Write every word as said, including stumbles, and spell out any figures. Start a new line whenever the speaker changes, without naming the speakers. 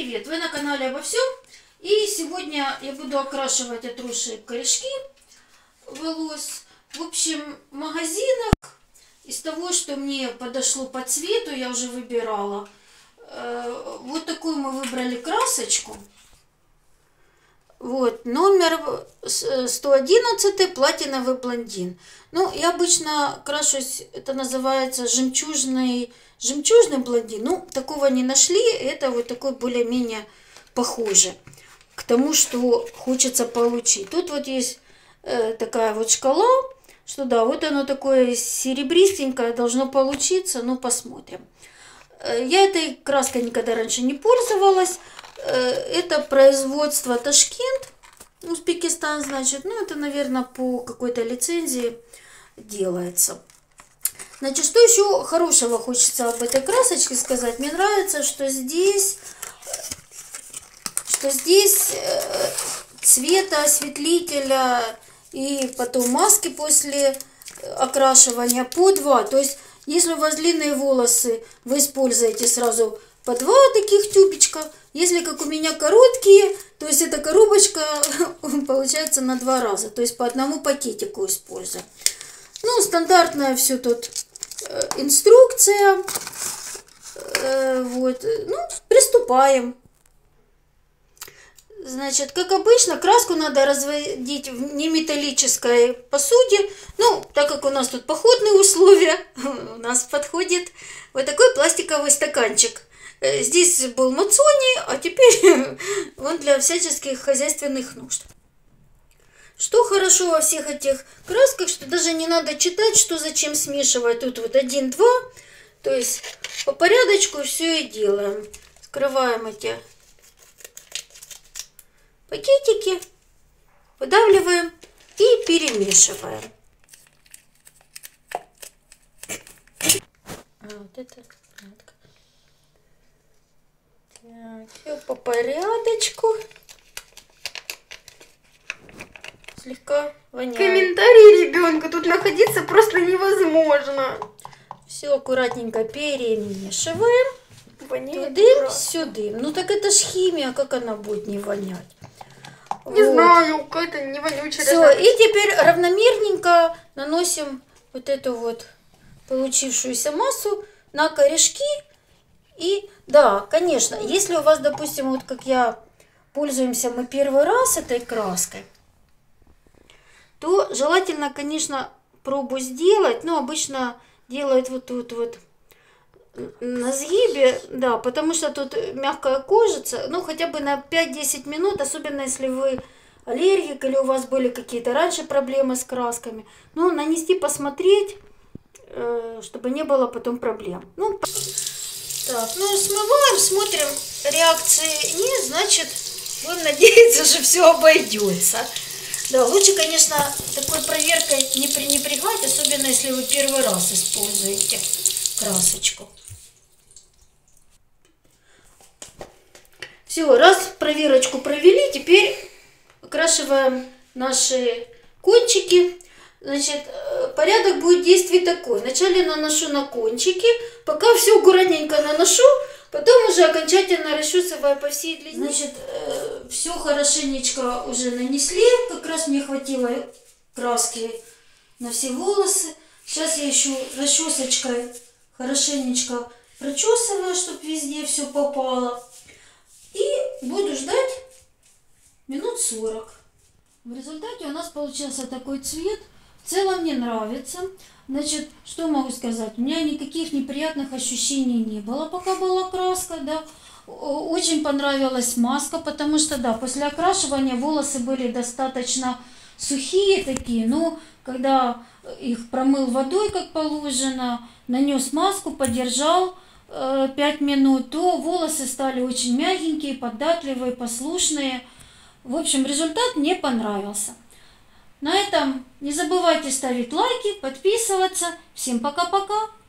привет! Вы на канале Обо всем. И сегодня я буду окрашивать отросшие корешки волос. В общем, в магазинах из того, что мне подошло по цвету, я уже выбирала. Вот такую мы выбрали красочку. Вот, номер сто одиннадцать, платиновый блондин. Ну, я обычно крашусь, это называется жемчужный, жемчужный блондин. Ну, такого не нашли, это вот такой более-менее похоже к тому, что хочется получить. Тут вот есть э, такая вот шкала, что да, вот оно такое серебристенькое должно получиться, ну, посмотрим. Я этой краской никогда раньше не пользовалась. Это производство Ташкент, Узбекистан, значит. Ну, это, наверное, по какой-то лицензии делается. Значит, что еще хорошего хочется об этой красочке сказать? Мне нравится, что здесь, что здесь цвета, осветлителя и потом маски после окрашивания по два. То есть, если у вас длинные волосы, вы используете сразу по два таких тюбичка. Если, как у меня, короткие, то есть эта коробочка получается на два раза. То есть по одному пакетику используем. Ну, стандартная все тут э, инструкция. Э, вот. Ну, приступаем. Значит, как обычно, краску надо разводить в неметаллической посуде. Ну, так как у нас тут походные условия, у нас подходит вот такой пластиковый стаканчик. Здесь был Мацони, а теперь он для всяческих хозяйственных нужд. Что хорошо во всех этих красках, что даже не надо читать, что зачем смешивать. Тут вот один-два, то есть по порядочку все и делаем. Скрываем эти пакетики, выдавливаем и перемешиваем. Вот это. Так, все по порядочку. Слегка воняет.
Комментарии ребенка тут находиться просто невозможно.
Все аккуратненько перемешиваем.
Воняет
Тудым-сюдым. Ну так это ж химия, как она будет не вонять?
Не
вот.
знаю, какая-то не вонючая.
Все, и теперь равномерненько наносим вот эту вот получившуюся массу на корешки. И да, конечно, если у вас, допустим, вот как я, пользуемся мы первый раз этой краской, то желательно, конечно, пробу сделать, но обычно делают вот тут вот на сгибе, да, потому что тут мягкая кожица, ну хотя бы на пять-десять минут, особенно если вы аллергик или у вас были какие-то раньше проблемы с красками, ну нанести, посмотреть, чтобы не было потом проблем. Ну, так, ну смываем, смотрим, реакции нет, значит, будем надеяться, что все обойдется. Да, лучше, конечно, такой проверкой не пренебрегать, особенно если вы первый раз используете красочку. Все, раз проверочку провели, теперь окрашиваем наши кончики. Значит, порядок будет действий такой. Вначале наношу на кончики, пока все аккуратненько наношу, потом уже окончательно расчесываю по всей длине. Значит, все хорошенечко уже нанесли, как раз мне хватило краски на все волосы. Сейчас я еще расчесочкой хорошенечко прочесываю, чтобы везде все попало. И буду ждать минут сорок. В результате у нас получился такой цвет. В целом мне нравится. Значит, что могу сказать? У меня никаких неприятных ощущений не было, пока была краска, да. Очень понравилась маска, потому что, да, после окрашивания волосы были достаточно сухие такие, но когда их промыл водой, как положено, нанес маску, подержал э, пять минут, то волосы стали очень мягенькие, податливые, послушные. В общем, результат мне понравился. На этом не забывайте ставить лайки, подписываться. Всем пока-пока!